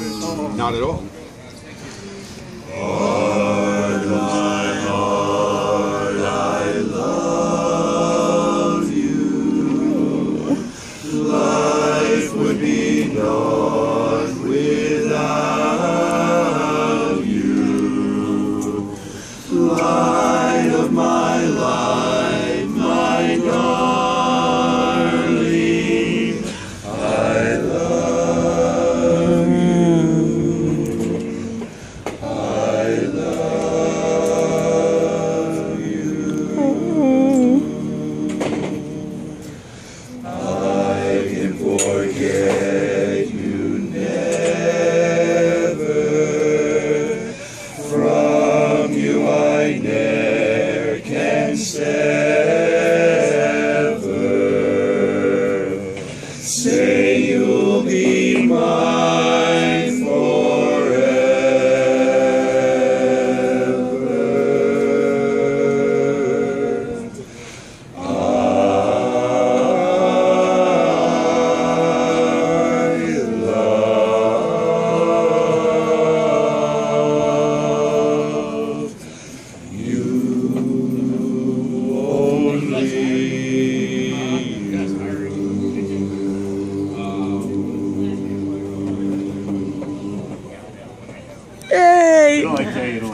Not at all. Heart, my heart, I love you. Life would be naught without you. Light of my life, my darling, I love you. I love you. I can forget you never. From you I ne'er can sever. Say you'll be mine forever. I love you only. Yay! You don't like Jay, you don't